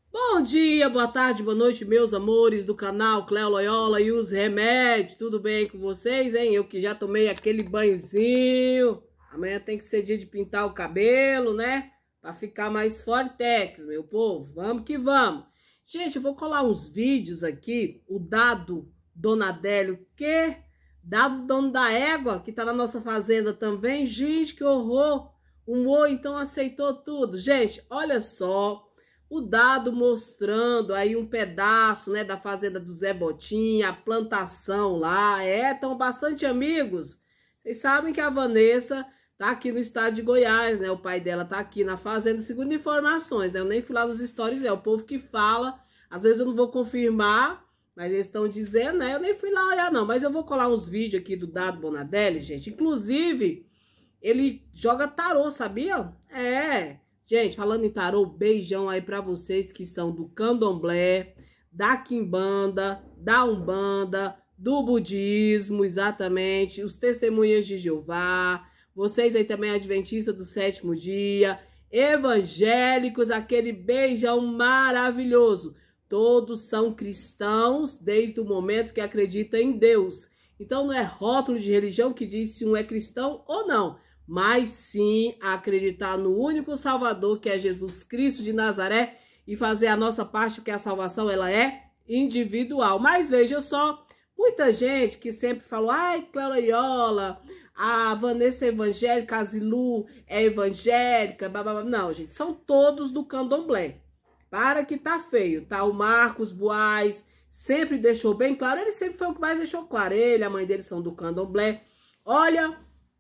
Bom dia, boa tarde, boa noite, meus amores do canal Cleo Loyola e os remédios. Tudo bem com vocês, hein? Eu que já tomei aquele banhozinho. Amanhã tem que ser dia de pintar o cabelo, né? Pra ficar mais fortex, meu povo. Vamos que vamos. Gente, eu vou colar uns vídeos aqui. O Dado Donadélio, que? Dado dono da égua, que tá na nossa fazenda também. Gente, que horror. O Mo, então, aceitou tudo. Gente, olha só. O Dado mostrando aí um pedaço, né, da fazenda do Zé Botinha, a plantação lá. Estão bastante amigos. Vocês sabem que a Vanessa tá aqui no estado de Goiás, né? O pai dela tá aqui na fazenda, segundo informações, né? Eu nem fui lá nos stories, né? O povo que fala, às vezes eu não vou confirmar, mas eles estão dizendo, né? Eu nem fui lá olhar não, mas eu vou colar uns vídeos aqui do Dado Bonadelli, gente. Inclusive, ele joga tarô, sabia? Gente, falando em tarô, beijão aí pra vocês que são do Candomblé, da Quimbanda, da Umbanda, do Budismo, exatamente, os Testemunhas de Jeová, vocês aí também adventistas do sétimo dia, evangélicos, aquele beijão maravilhoso. Todos são cristãos desde o momento que acreditam em Deus. Então não é rótulo de religião que diz se um é cristão ou não, mas sim acreditar no único Salvador, que é Jesus Cristo de Nazaré, e fazer a nossa parte, porque a salvação ela é individual. Mas veja só, muita gente que sempre falou, ai, Cleo Loyola, a Vanessa é evangélica, a Zilu é evangélica, blá, blá, blá. Não, gente, são todos do Candomblé. Para que tá feio, tá? O Marcos Buais sempre deixou bem claro, ele sempre foi o que mais deixou claro, ele, a mãe dele são do Candomblé. Olha,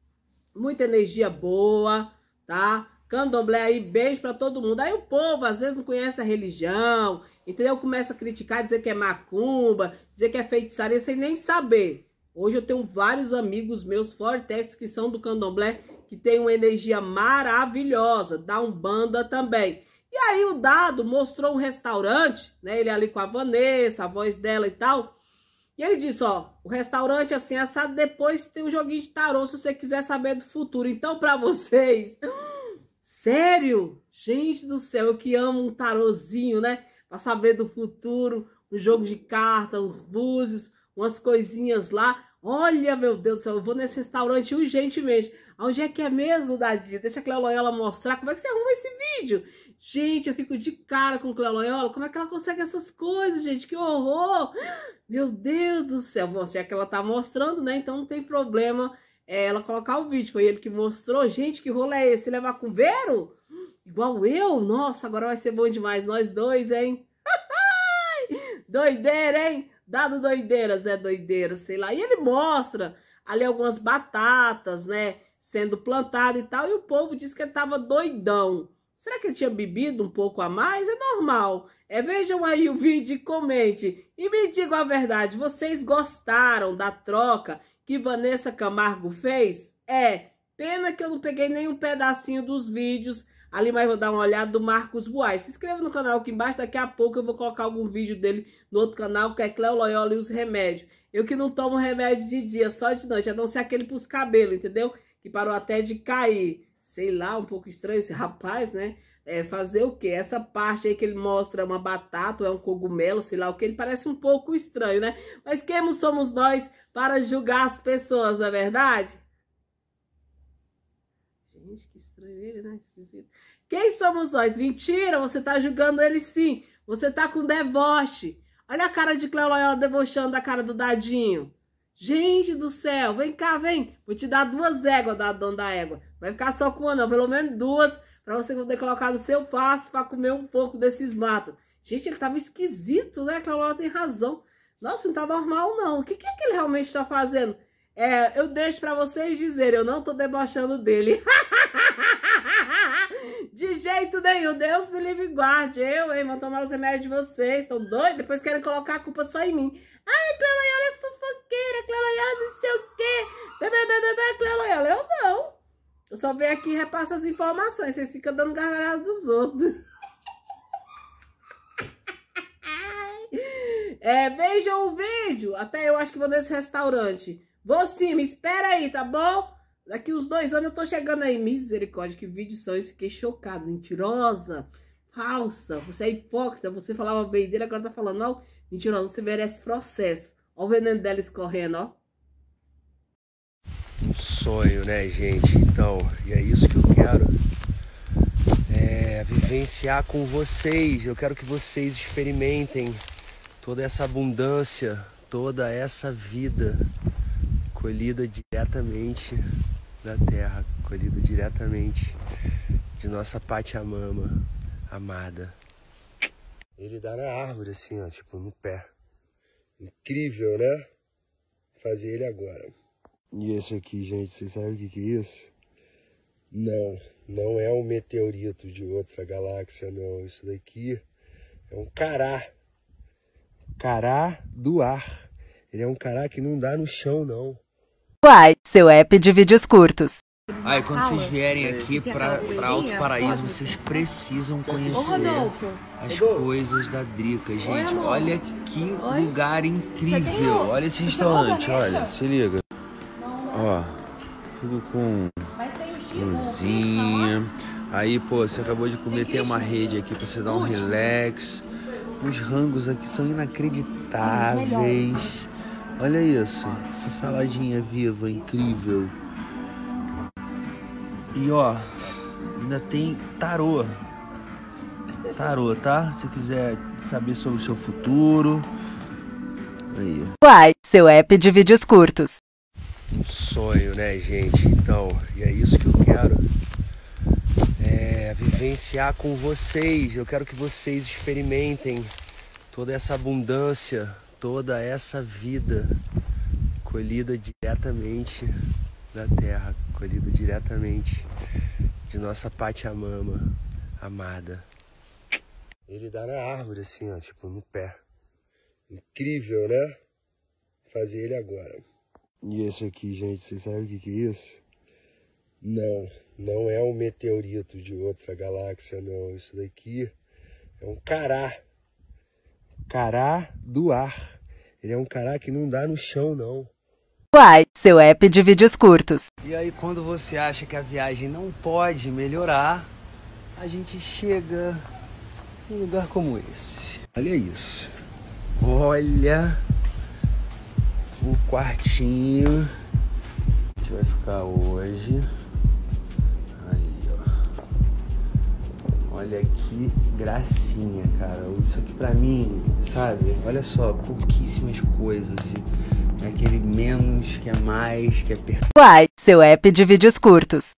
muita energia boa, tá? Candomblé aí, beijo pra todo mundo. Aí o povo, às vezes, não conhece a religião, entendeu? Começa a criticar, dizer que é macumba, dizer que é feitiçaria, sem nem saber. Hoje eu tenho vários amigos meus, fortex, que são do Candomblé, que tem uma energia maravilhosa, da Umbanda também. E aí o Dado mostrou um restaurante, né? Ele ali com a Vanessa, a voz dela e tal. E ele disse, ó, o restaurante assim, assado, depois tem um joguinho de tarô, se você quiser saber do futuro. Então, pra vocês, sério? Gente do céu, eu que amo um tarozinho, né? Pra saber do futuro, um jogo de carta, os búzios, umas coisinhas lá. Olha, meu Deus do céu, eu vou nesse restaurante urgentemente. Onde é que é mesmo, Dadinho? Deixa a Cleo Loyola mostrar como é que você arruma esse vídeo. Gente, eu fico de cara com Cleo Loyola. Como é que ela consegue essas coisas, gente? Que horror! Meu Deus do céu. Bom, já que ela tá mostrando, né? Então não tem problema ela colocar o vídeo. Foi ele que mostrou. Gente, que rolê é esse? Levar com Vero? Igual eu? Nossa, agora vai ser bom demais. Nós dois, hein? Doideira, hein? Dado doideiras, né? Doideira, sei lá. E ele mostra ali algumas batatas, né? Sendo plantado e tal. E o povo disse que ele tava doidão. Será que ele tinha bebido um pouco a mais? É normal. Vejam aí o vídeo e comente. E me digam a verdade, vocês gostaram da troca que Vanessa Camargo fez? Pena que eu não peguei nenhum pedacinho dos vídeos ali, mas vou dar uma olhada do Marcos Buais. Se inscreva no canal aqui embaixo, daqui a pouco eu vou colocar algum vídeo dele no outro canal, que é Cleo Loyola e os remédios. Eu que não tomo remédio de dia, só de noite, a não ser aquele pros cabelos, entendeu? Que parou até de cair. Sei lá, um pouco estranho esse rapaz, né? Fazer o quê? Essa parte aí que ele mostra uma batata, ou é um cogumelo, sei lá o que, ele parece um pouco estranho, né? Mas quem somos nós para julgar as pessoas, não é verdade? Gente, que estranho ele, né? Esquisito. Quem somos nós? Mentira, você tá julgando ele sim. Você tá com deboche. Olha a cara de Cleo Loyola debochando da cara do Dadinho. Gente do céu, vem cá, vem. Vou te dar 2 éguas, da dona da égua. Vai ficar só com uma, não. Pelo menos 2, para você poder colocar no seu pasto para comer um pouco desses matos. Gente, ele tava esquisito, né? Que ela tem razão. Nossa, não tá normal, não. O que é que ele realmente tá fazendo? Eu deixo para vocês dizerem, eu não tô debochando dele. De jeito nenhum. Deus me livre e guarde. Hein? Vou tomar os remédios de vocês. Estão doidos? Depois querem colocar a culpa só em mim. Ai, Cleo Loyola é fofoqueira. Cleo Loyola não sei o quê. Cleo Loyola, eu não. Eu só venho aqui e repasso as informações. Vocês ficam dando gargalhada dos outros. Vejam o vídeo. Até eu acho que vou nesse restaurante. Vou sim, me espera aí, tá bom? Daqui uns 2 anos eu tô chegando aí. Misericórdia, que vídeos são esses? Fiquei chocada, mentirosa. falsa, você é hipócrita, você falava bem dele, agora tá falando, não, mentirosa, você merece processo. Olha o veneno dela escorrendo, ó. Um sonho, né, gente? Então, e é isso que eu quero. Vivenciar com vocês. Eu quero que vocês experimentem toda essa abundância, toda essa vida colhida diretamente da terra, colhida diretamente de nossa Pachamama amada. Ele dá na árvore assim, ó, tipo no pé. Incrível, né? Fazer ele agora. E esse aqui, gente, vocês sabem o que que é isso? Não é um meteorito de outra galáxia, não. Isso daqui é um cará. Cará do ar. Ele é um cará que não dá no chão, não. Uai, seu app de vídeos curtos. Aí, quando vocês vierem aqui pra Alto Paraíso, vocês precisam conhecer as coisas da Drica, gente. Olha que lugar incrível. Olha esse restaurante, olha, se liga. Ó, tudo com luzinha. Aí, pô, você acabou de comer, tem uma rede aqui pra você dar um relax. Os rangos aqui são inacreditáveis. Olha isso, essa saladinha viva, incrível. E ó, ainda tem tarô. Tarô, tá? Se quiser saber sobre o seu futuro. Aí. Uai, seu app de vídeos curtos. Um sonho, né, gente? Então, e é isso que eu quero. Vivenciar com vocês. Eu quero que vocês experimentem toda essa abundância, toda essa vida colhida diretamente da terra, colhida diretamente de nossa Pachamama amada. Ele dá na árvore assim, ó, tipo no pé. Incrível, né? Fazer ele agora. E esse aqui, gente, vocês sabem o que que é isso? Não é um meteorito de outra galáxia, não. Isso daqui é um cará. Cará do ar. Ele é um cará que não dá no chão, não. Uai, seu app de vídeos curtos. E aí, quando você acha que a viagem não pode melhorar, a gente chega em um lugar como esse. Olha isso. Olha o quartinho que a gente vai ficar hoje. Aí, ó. Olha que gracinha, cara. Isso aqui pra mim, sabe? Olha só, pouquíssimas coisas. É aquele menos que é mais, que é perfeito. Uai, seu app de vídeos curtos.